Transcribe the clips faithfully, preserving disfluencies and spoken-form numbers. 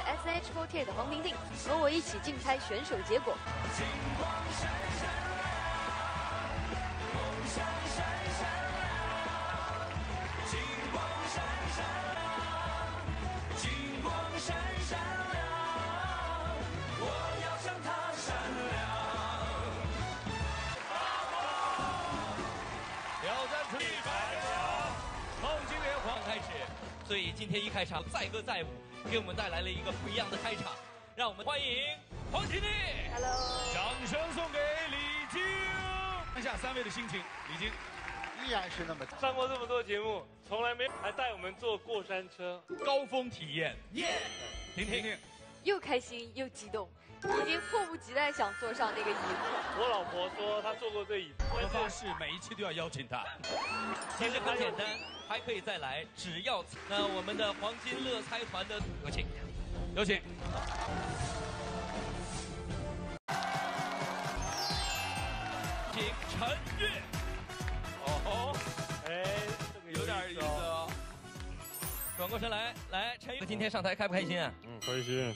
S N H 四十八的黄婷婷，和我一起竞猜选手结果。金光闪闪亮，梦想闪闪亮，金光闪闪亮，金光闪闪亮，我要向它闪亮。 挑战出一百秒，梦金元皇开始。 所以今天一开场载歌载舞，给我们带来了一个不一样的开场，让我们欢迎黄婷婷。 Hello， 掌声送给李菁。看一下三位的心情，李菁依然是那么上过这么多节目，从来没还带我们坐过山车， 高峰体验，耶！婷婷又开心又激动，已经迫不及待想坐上那个椅子。 我老婆说她坐过这椅子， 我发誓每一期都要邀请她。其实很简单。 还可以再来，只要那我们的黄金乐猜团的有请，有请。请陈悦。哦， 哎，这个有点意思哦。转过身来，来，陈悦，今天上台开不开心啊？ 嗯，开心。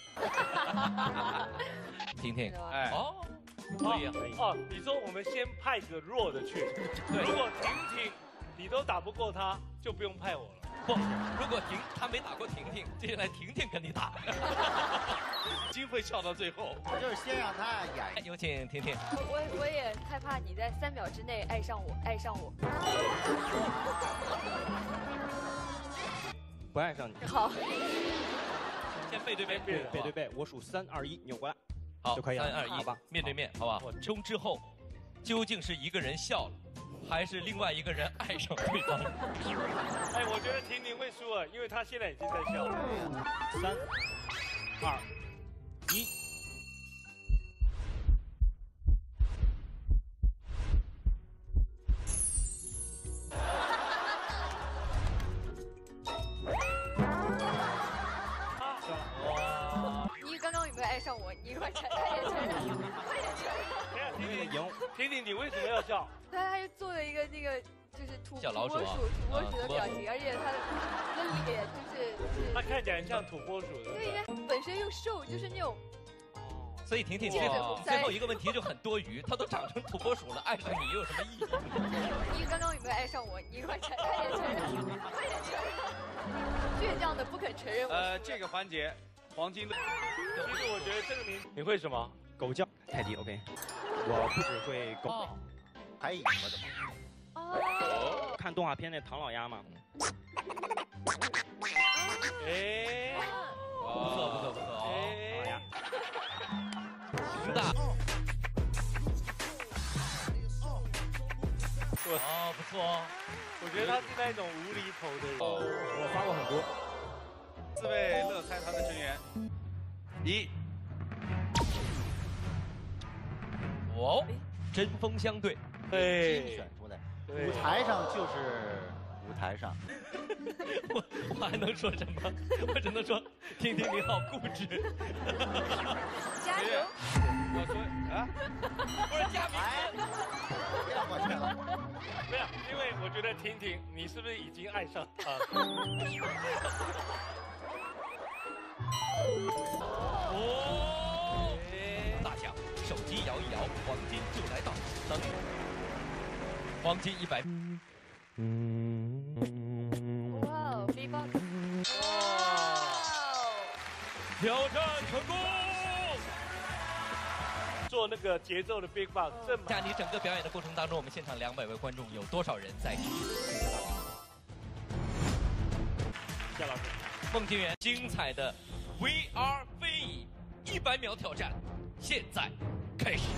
婷婷，哎，哦，可以啊，可以。 哦，你说我们先派个弱的去，对，如果婷婷你都打不过他。 就不用派我了。 不，如果婷他没打过婷婷，接下来婷婷跟你打，金会笑到最后。 我就是先让他演。 有请婷婷。 我我也害怕你在三秒之内爱上我，爱上我。 不爱上你。 好。 先背对背， 背背对背，我数三二一，扭过来， 好， 就可以了。 三二一，好吧，面对面，好吧。我中之后，究竟是一个人笑了？ 还是另外一个人爱上对方。 哎，我觉得婷婷会输了，因为她现在已经在笑了。 三、二、一。 你刚刚有没有爱上我？你快承认，快点承认，快点承认。 婷婷赢，婷婷，你为什么要笑？ 他还做了一个那个就是土小老鼠、 土拨鼠的表情，而且他的那脸就是就是他看起来像土拨鼠的。 对，本身又瘦，就是那种。 所以婷婷，最后最后一个问题就很多余，他都长成土拨鼠了，爱上你又有什么意义？ 你刚刚有没有爱上我？你快承快点承认，快点承认！倔强的不肯承认。 呃，这个环节，黄金的。 其实我觉得这个名你会什么？ 狗叫，泰迪 OK。我不只会狗， 哦、还赢了的嘛。 哦， 看动画片那唐老鸭吗？ 哎， 不错不错不错哦， 唐老鸭， 熊大，哦不错哦， 我觉得他是那种无厘头的人。 哦，我发过很多。 四位乐猜团的成员，一， 哦，针锋相对， 精选出来。 舞台上就是舞台上， 我我还能说什么？我只能说，婷婷你好固执。 加油！ 我说啊， 不是加名， 别过去了。 没有，因为我觉得婷婷，你是不是已经爱上他？ 哦，大奖，手机摇一摇，黄金就来到，等。 黄金一百。 嗯。哇哦 ，B box。 哇！ 挑战成功。 做那个节奏的 Big Box， 这在你整个表演的过程当中，我们现场两百位观众有多少人在支持？ 夏老师， 孟庭园精彩的 V R 飞椅一百秒挑战，现在开始。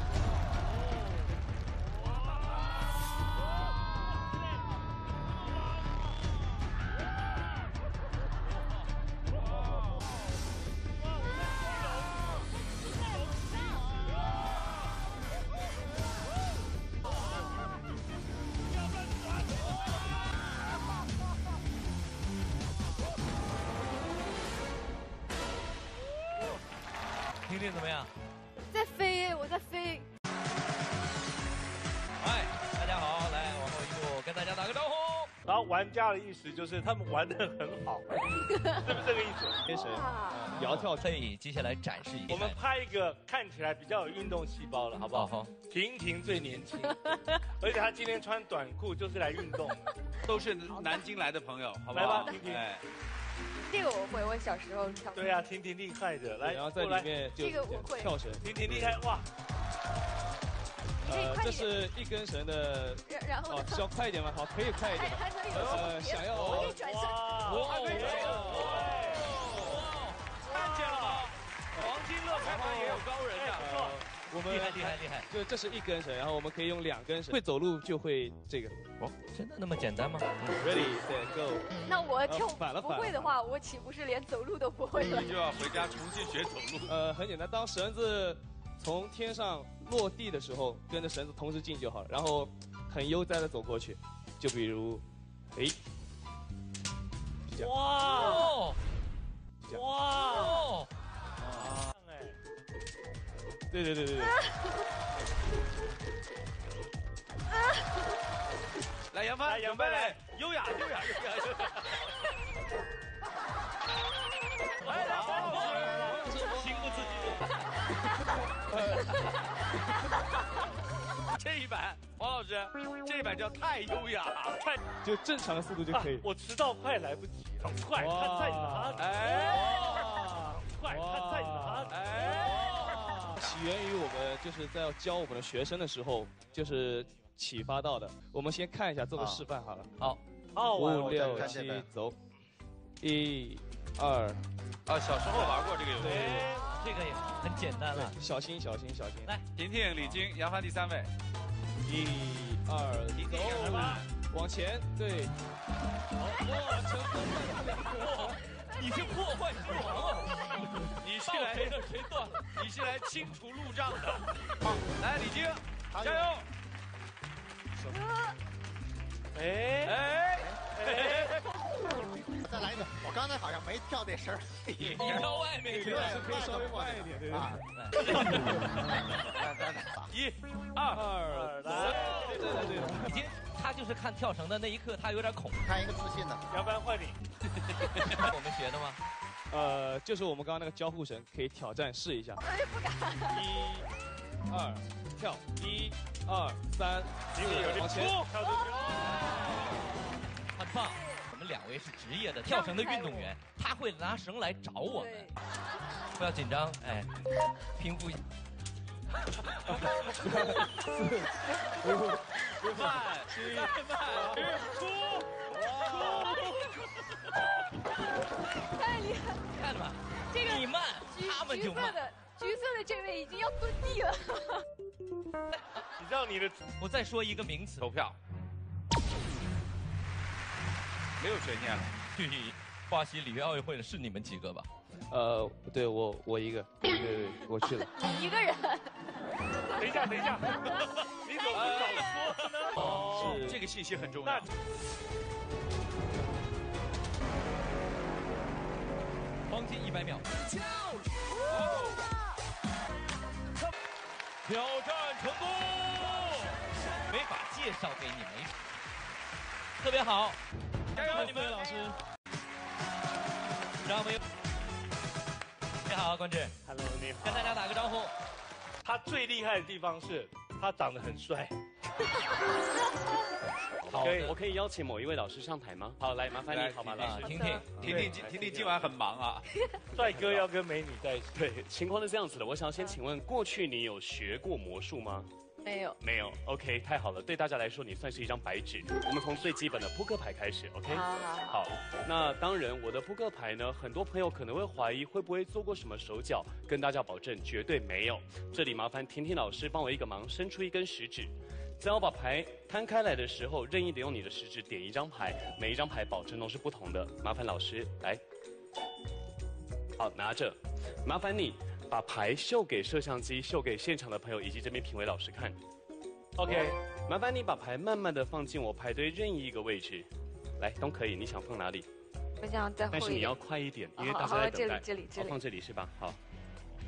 婷婷怎么样？ 在飞，我在飞。 嗨，大家好，来往后一步，跟大家打个招呼。 然后玩家的意思就是他们玩得很好，是不是这个意思？ 天神， 窈窕可以接下来展示一下。 我们拍一个看起来比较有运动细胞的，好不好？ 好。 婷婷最年轻，而且她今天穿短裤就是来运动的， 都是南京来的朋友，好不来好？ 吧，婷婷。 哎， 这个我会，我小时候跳。 对啊，婷婷厉害的，来， 然后在里面就这个我会跳绳。 婷婷厉害哇！ 呃，这是一根绳的。 然然后哦，需要快一点吗？好，可以快一点。 还可以有呃，想要。 我可以转身。 哇！还可以转身。看见了吗？黄金乐开团也有高人的，不错。 我们厉害厉害厉害！ 就这是一根绳，然后我们可以用两根绳。会走路就会这个。 哦，真的那么简单吗 ？Ready, set, go。 那我跳反了不会的话，我岂不是连走路都不会了？ 你就要回家重新学走路。 呃，很简单，当绳子从天上落地的时候，跟着绳子同时进就好了，然后很悠哉的走过去。就比如，哎， 哇！哇！ 对对对对对。 来，杨帆， 来，杨帆来，优雅，优雅，优雅，优雅。来来来，情不自禁。这一版，黄老师，这一版叫太优雅，太就正常的速度就可以。 我迟到快来不及，很快，他在哪？ 哎， 快，他在哪？ 哎。 起源于我们就是在教我们的学生的时候，就是启发到的。我们先看一下，做个示范好了。 好， 好， 五六七，走，一、二。 啊，小时候玩过这个游戏， 这个也很简单了。 小心，小心，小心。 来， 婷婷、李菁、杨帆第三位， 一、二，走，往前，对。哇，成功！ 你是破坏之王啊！ 你是来谁的谁断？ 你是来清除路障的。好，来，李菁，加油！ 哎哎哎！ 再来一个，我刚才好像没跳那绳， 你跳外面去了， 是可以稍微慢一点，对啊。 一、二、 二、三，对对对对。 已经，他就是看跳绳的那一刻，他有点恐。 看一个自信的， 杨帆换你。 我们学的吗？ 呃，就是我们刚刚那个交互绳，可以挑战试一下。 哎，不敢。 一、二，跳，一、二、三、四，往前。 跳出去。 很棒。我们两位是职业的跳绳的运动员，他会拿绳来找我们。不要紧张，哎，平复一下。 慢，再慢，出， 太厉害！ 看了吧？ 这个你慢， 橘他们就慢。 橘色的橘色的这位已经要蹲地了。 你知道你的？ 我再说一个名词， 投票，没有悬念了。 去巴西里约奥运会的是你们几个吧？ 呃，对我我一个，对对对，我去了。 你一个人。 等一下，等一下，你怎么不早说呢？ 哦，这个信息很重要。 黄金一百秒。挑战成功，没法介绍给你们，特别好， 加油你们老师！ 让我们你好，关志 ，Hello， 你好， 跟大家打个招呼。 他最厉害的地方是，他长得很帅。 好，我可以邀请某一位老师上台吗？好，来，麻烦你，好吗，老师？ 婷婷， 婷婷今婷婷今晚很忙啊。 帅哥要跟美女在一起。 对，情况是这样子的，我想先请问，过去你有学过魔术吗？ 没有。 没有 ，OK， 太好了，对大家来说你算是一张白纸。我们从最基本的扑克牌开始 ，OK？ 好好好。那当然，我的扑克牌呢，很多朋友可能会怀疑会不会做过什么手脚，跟大家保证绝对没有。这里麻烦婷婷老师帮我一个忙，伸出一根食指。在我把牌摊开来的时候，任意的用你的食指点一张牌，每一张牌保证都是不同的。麻烦老师来，好拿着，麻烦你把牌秀给摄像机，秀给现场的朋友以及这边评委老师看。OK， 麻烦你把牌慢慢的放进我牌堆任意一个位置，来都可以，你想放哪里？ 我想再后一点。 但是你要快一点，因为大家好， 在等待。 这里这里这里。 放这里是吧？好。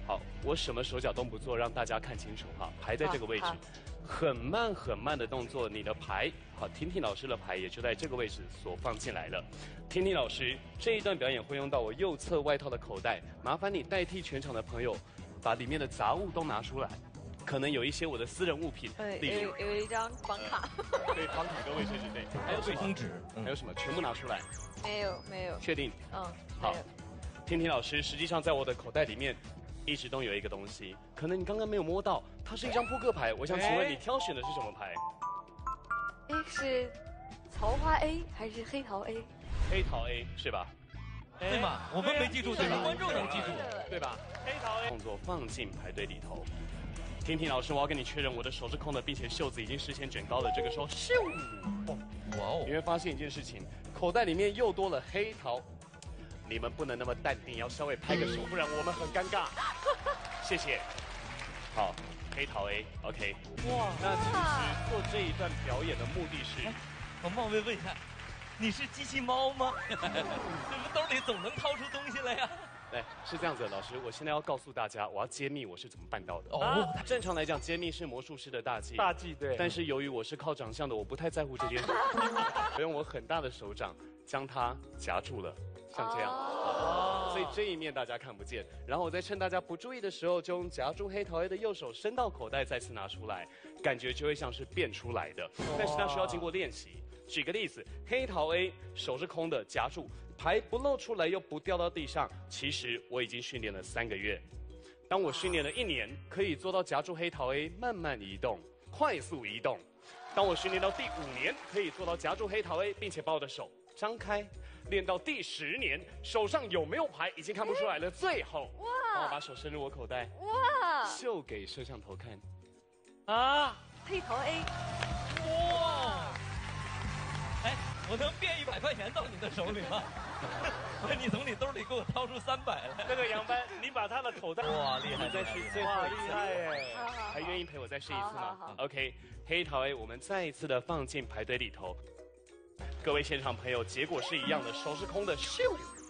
好，我什么手脚都不做，让大家看清楚哈，牌在这个位置好， 很慢很慢的动作，你的牌，好，婷婷老师的牌也就在这个位置所放进来了。婷婷老师这一段表演会用到我右侧外套的口袋，麻烦你代替全场的朋友，把里面的杂物都拿出来，可能有一些我的私人物品， 对， 例如有有一张房卡。 对房卡跟卫生纸，对，还有卫生纸， 还有什么，全部拿出来， 没有没有， 确定？ 嗯， 好没有。 婷婷老师，实际上在我的口袋里面一直都有一个东西，可能你刚刚没有摸到，它是一张扑克牌。我想请问你挑选的是什么牌？ 哎，是桃花 A 还是黑桃 A？ 黑桃 A 是吧？ 对吗？我们没记住，但是观众能记住， 对吧？ 黑桃 A 动作放进排队里头。婷婷老师，我要跟你确认，我的手是空的，并且袖子已经事先卷高了。这个时候，咻， 哇哦你！会发现一件事情，口袋里面又多了黑桃。你们不能那么淡定，要稍微拍个手，不然我们很尴尬。谢谢。好，黑桃 A，OK。哇，那其实做这一段表演的目的是， 我冒昧问一下，你是机器猫吗？这不兜里总能掏出东西来呀？ 来，是这样子的，老师，我现在要告诉大家，我要揭秘我是怎么办到的。 哦， 正常来讲，揭秘是魔术师的大忌。 大忌对。 但是由于我是靠长相的，我不太在乎这件事。我用我很大的手掌将它夹住了，像这样。哦。所以这一面大家看不见。然后我在趁大家不注意的时候，就用夹住黑桃 A 的右手伸到口袋，再次拿出来，感觉就会像是变出来的。但是它需要经过练习。举个例子，黑桃 A 手是空的，夹住。牌不露出来又不掉到地上，其实我已经训练了三个月。当我训练了一年，可以做到夹住黑桃 A 慢慢移动、快速移动。当我训练到第五年，可以做到夹住黑桃 A， 并且把我的手张开。练到第十年，手上有没有牌已经看不出来了。最后， 哇， 帮我把手伸入我口袋， 哇， 秀给摄像头看。 啊， 黑桃 A。 哇！哎，我能变一百块钱到你的手里吗？不是，你从你兜里给我掏出三百来。 那个杨帆，你把他的口袋， 哇，厉害！ 你再试最后哇，厉一次， 害耶！ 好好还愿意陪我再试一次好好吗好 ？OK， 黑桃 A， 我们再一次的放进排队里头。各位现场朋友，结果是一样的，手是空的，咻！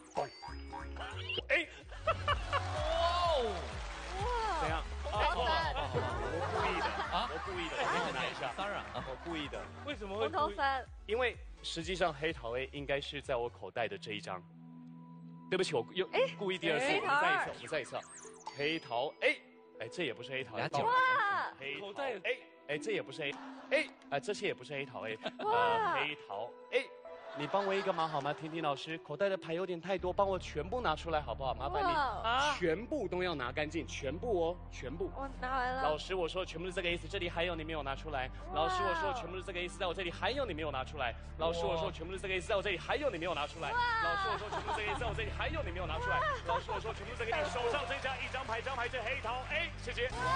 哎， 哇哦！ 哇， 怎样？ 红桃三， 我故意的啊我故意的，你拿一下。 当然啊， 我故意的， 为什么会红桃故意？ 三。 因为实际上黑桃 A 应该是在我口袋的这一张。对不起，我又故意第二次，我黑桃二们再一次，我们再一次啊。黑桃 A， 哎，这也不是黑桃 A， 哇黑口袋 A， 哎，这也不是 A， A， 啊，这些也不是黑桃 A， 哇呃，黑桃 A。你帮我一个忙好吗，婷婷老师？口袋的牌有点太多，帮我全部拿出来好不好？麻烦你， 哇全部都要拿干净，全部哦，全部。 我拿完了。 老师，我说全部是这个意思，这里还有你没有拿出来。老师，我说全部是这个意思，在我这里还有你没有拿出来。老师，我说全部是这个意思，在我这里还有你没有拿出来。老师，我说全部是这个意思，在我这里还有你没有拿出来。老师，我说全部是这个意思，手上这张一张牌，张牌是黑桃 A， 谢谢。 好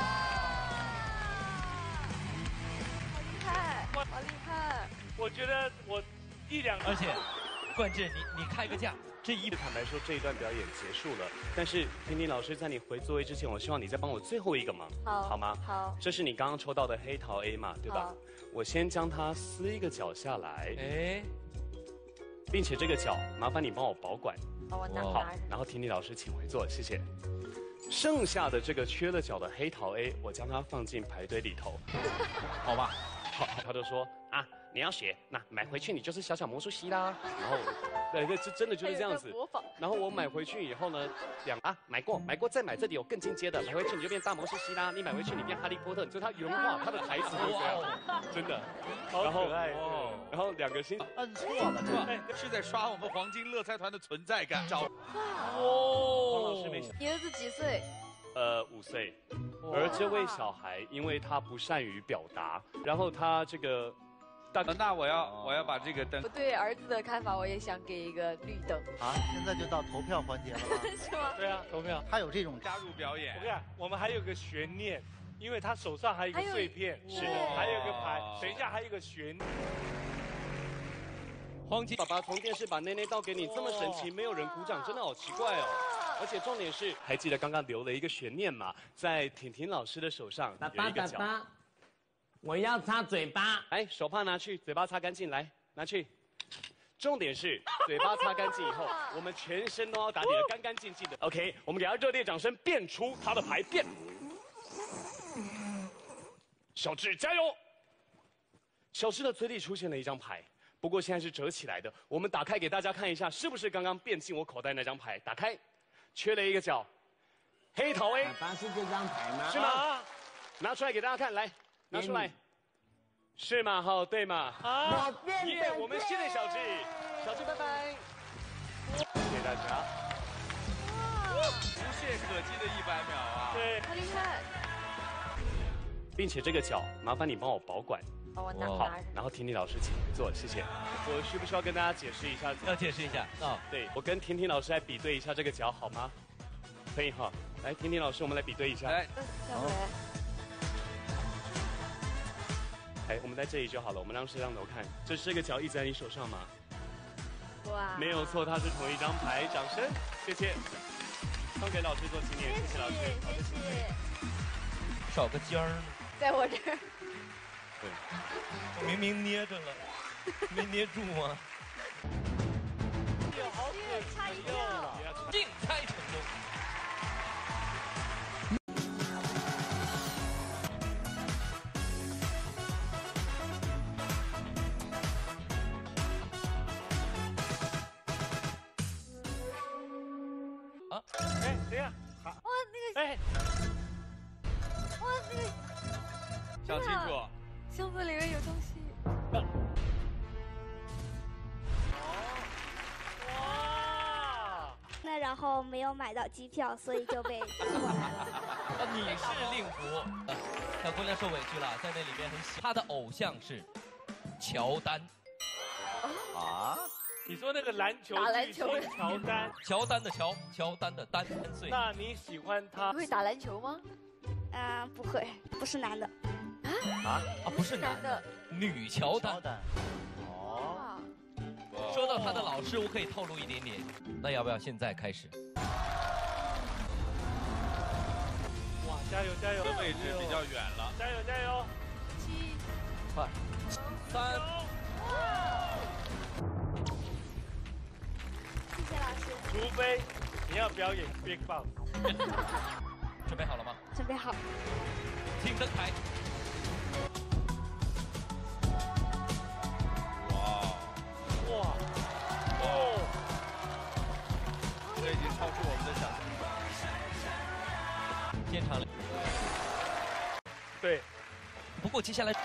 厉害，好厉害！ 我觉得我一两， 而且，冠志，你你开个价，这一坦白说，这一段表演结束了，但是婷婷老师在你回座位之前，我希望你再帮我最后一个忙， 好， 好吗？ 好。 这是你刚刚抽到的黑桃 A 嘛，对吧好？ 我先将它撕一个角下来， 哎， 并且这个角麻烦你帮我保管。 好，我拿好拿着。， 然后婷婷老师请回座，谢谢。剩下的这个缺了角的黑桃 A， 我将它放进排队里头， 好吧。 好，他就说啊，你要学，那买回去你就是小小魔术师啦。然后，对，这真的就是这样子。 模仿。 然后我买回去以后呢，两啊买过买过再买，这里有更进阶的，买回去你就变大魔术师啦。你买回去你变哈利波特，就他原话，他的台词就是这样，真的。 好然后可爱。 哦， 然后两个星摁错了，这哎，是在刷我们黄金乐猜团的存在感。找黄老师没你儿子几岁？ 呃五岁，而这位小孩因为他不善于表达，然后他这个大那我要我要把这个灯我对儿子的看法，我也想给一个绿灯， 啊，现在就到投票环节了吗？ 是吗？ 对啊投票。 他有这种加入表演我跟你。讲，我们还有个悬念，因为他手上还有一个还有碎片， 是的还有一个牌哦， 等一下还有一个悬。 黄金爸爸从电视把内内倒给你，这么神奇，没有人鼓掌，真的好奇怪哦。而且重点是，还记得刚刚留了一个悬念嘛，在婷婷老师的手上爸爸有一个角。 爸爸，我要擦嘴巴。 来，手帕拿去，嘴巴擦干净，来拿去。 重点是嘴巴擦干净以后，我们全身都要打理得干干净净的。OK， 我们给他热烈掌声，变出他的牌，变。小智加油！小智的嘴里出现了一张牌，不过现在是折起来的。我们打开给大家看一下，是不是刚刚变进我口袋那张牌？打开，缺了一个角。黑桃 A， 爸是这张牌吗？ 是吗？拿出来给大家看，来，拿出来。是吗？好，对吗？ 我变耶！我们谢谢小智，小智拜拜。谢谢大家。 无懈可击的一百秒啊！ 对， 好厉害！ 并且这个角，麻烦你帮我保管。 哦，我拿好拿着。， 然后婷婷老师请坐，谢谢。我需不需要跟大家解释一下？ 要解释一下啊。 对，我跟婷婷老师来比对一下这个角好吗？可以哈。来，婷婷老师，我们来比对一下。 来， 下回。 哎，我们在这里就好了，我们让摄像头看。这这个角一直在你手上吗？ 哇， 没有错，它是同一张牌。掌声，谢谢。送给老师做纪念，谢谢老师。好的， 谢谢。 少个尖儿呢。 在我这儿。 对， 我明明捏着了，没捏住吗？ 差一票。 竞猜成功。啊！ 哎，等一下， 哇，那个， 哎， 哇，那个想清楚。 箱子里面有东西。 哇！ 那然后没有买到机票，所以就被送过来了。 啊，你是令狐。小姑娘受委屈了，在那里边很喜。她的偶像是乔丹。 啊？ 你说那个篮球打篮球巨星乔丹， 乔丹的乔，乔丹的丹，三岁。 那你喜欢他你？会打篮球吗？ 嗯、不会，不是男的。 啊，不是男的，女乔丹。 乔丹。哦。 哇， 说到他的老师，我可以透露一点点。那要不要现在开始？ 哇，加油加油！ 这位置比较远了， 加油加油！ 七、 快，三。 谢谢老师， 除非你要表演 Big Boss。 准备好了吗？ 准备好。 请登台。 哇哇哦！ 这已经超出我们的想象。 现场。 对。 不过接下来，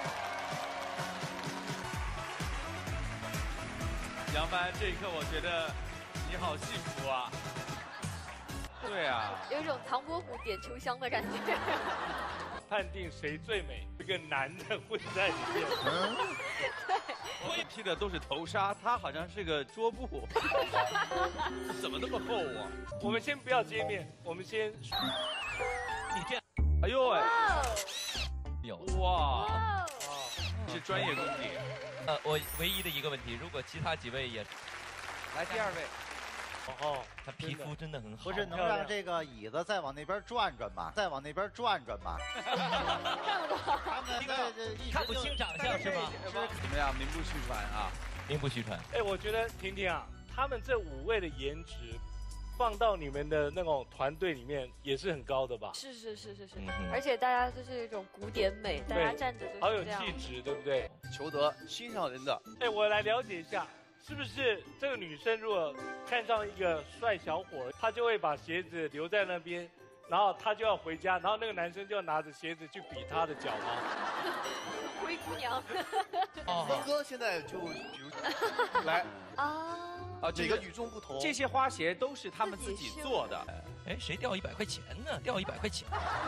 杨帆，这一刻我觉得你好幸福啊。对啊， 有一种唐伯虎点秋香的感觉。 判定谁最美，一个男的混在里面。 我披的都是头纱，他好像是个桌布，怎么那么厚啊？ 我们先不要揭面，我们先。 你这样， 哎呦喂， 有哇， 哇， 是专业功底。 呃，我唯一的一个问题，如果其他几位也， 来第二位， 哦， 他皮肤真的很好。 不是能让这个椅子再往那边转转吗？再往那边转转吗？他们在这一直看不清长相是吗？ 怎么样？名不虚传啊！ 名不虚传。 哎，我觉得婷婷啊，他们这五位的颜值，放到你们的那种团队里面也是很高的吧？ 是是是是是嗯哼， 而且大家就是一种古典美，大家站着就是好有这样。 气质，对不对？ 求得欣赏人的。 哎，我来了解一下，是不是这个女生如果看上一个帅小伙，她就会把鞋子留在那边，然后她就要回家，然后那个男生就要拿着鞋子去比她的脚吗？ 灰姑娘。 峰哥现在就比如来啊啊，这个与众不同。这些花鞋都是他们自己做的。 哎，谁掉一百块钱呢？掉一百块钱。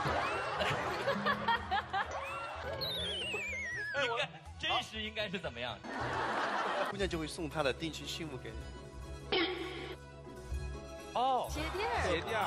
应该真实应该是怎么样？ 姑娘就会送她的定期信物给你。 哦， 鞋垫儿。 鞋垫儿。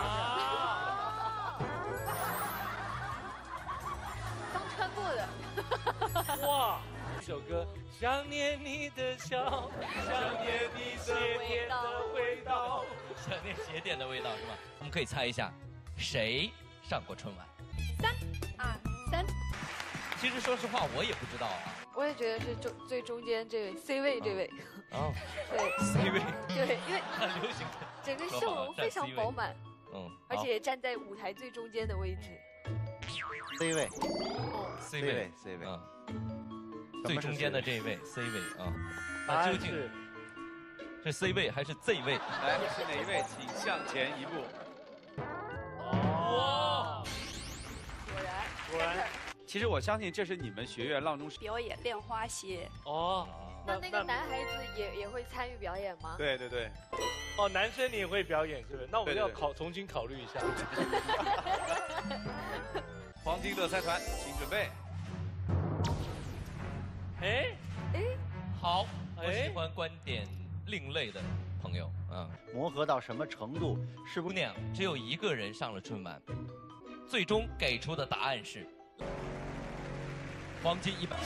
刚穿过的。 哇，这首歌想念你的笑，想念你鞋垫的味道， 想念鞋垫的味道是吧？我们可以猜一下，谁上过春晚？ 三二三。 其实说实话，我也不知道啊。 我也觉得是中最中间这位 C 位这位。 哦， 对 ，C 位， 对，因为很流行。 整个笑容非常饱满， 嗯， 而且站在舞台最中间的位置。 C 位， 哦 C 位 ，C 位， 嗯，最中间的这一位 C 位啊， 答那究竟案是是 C 位还是 Z 位？ 来，是哪一位？请向前一步。 哇， 果然， 果然。 其实我相信这是你们学院浪中表演练花鞋。 哦， 那那个男孩子也也会参与表演吗？ 对对对。 哦，男生你也会表演是不是？那我们对对对要考重新考虑一下。 黄金乐猜团，请准备。 哎哎， 好，我喜欢观点另类的朋友啊。 磨合到什么程度？是不姑娘只有一个人上了春晚，最终给出的答案是黄金一百。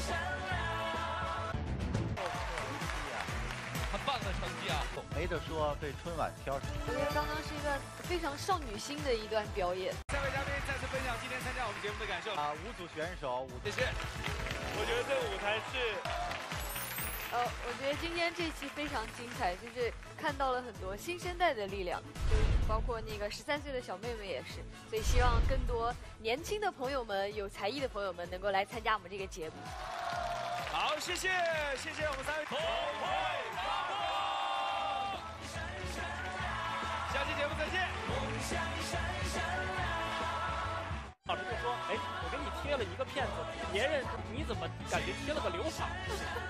很棒的成绩啊！ 没得说，被春晚挑上。 我觉得刚刚是一段非常少女心的一段表演。 三位嘉宾再次分享今天参加我们节目的感受啊！五组选手，五谢谢。 我觉得这个舞台是， 呃，我觉得今天这期非常精彩，就是看到了很多新生代的力量，就是包括那个十三岁的小妹妹也是。所以希望更多年轻的朋友们、有才艺的朋友们能够来参加我们这个节目。 好，谢谢，谢谢我们三位。同会发光，下期节目再见。 老师就说：“哎，我给你贴了一个片子，别人你怎么感觉贴了个刘海？”